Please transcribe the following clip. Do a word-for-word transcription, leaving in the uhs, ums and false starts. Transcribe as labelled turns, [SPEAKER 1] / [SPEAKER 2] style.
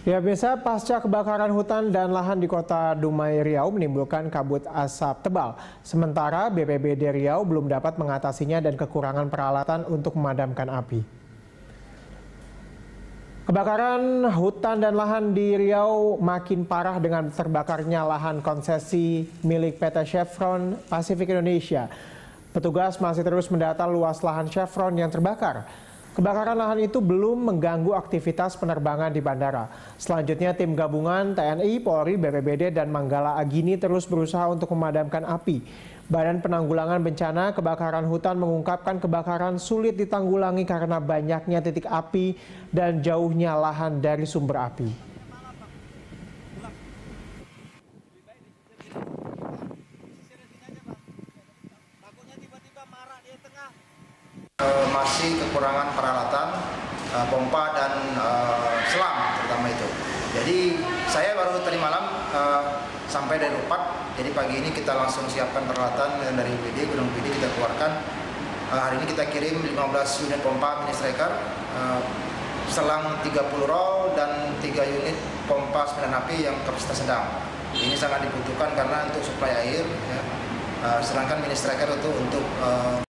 [SPEAKER 1] Ya, biasa pasca kebakaran hutan dan lahan di kota Dumai, Riau menimbulkan kabut asap tebal. Sementara B P B D Riau belum dapat mengatasinya dan kekurangan peralatan untuk memadamkan api. Kebakaran hutan dan lahan di Riau makin parah dengan terbakarnya lahan konsesi milik P T Chevron Pacific Indonesia. Petugas masih terus mendata luas lahan Chevron yang terbakar. Kebakaran lahan itu belum mengganggu aktivitas penerbangan di bandara. Selanjutnya tim gabungan T N I, Polri, B P B D, dan Manggala Agini terus berusaha untuk memadamkan api. Badan Penanggulangan Bencana Kebakaran Hutan mengungkapkan kebakaran sulit ditanggulangi karena banyaknya titik api dan jauhnya lahan dari sumber api.
[SPEAKER 2] Masih kekurangan peralatan, uh, pompa dan uh, selam terutama itu. Jadi saya baru tadi malam uh, sampai dari Rupak. Jadi pagi ini kita langsung siapkan peralatan dari U P D, Gunung U P D kita keluarkan. Uh, hari ini kita kirim lima belas unit pompa mini striker, uh, selang tiga puluh roll dan tiga unit pompa sembilan api yang kapasitas sedang. Ini sangat dibutuhkan karena untuk suplai air. Ya. Uh, sedangkan mini striker itu untuk uh,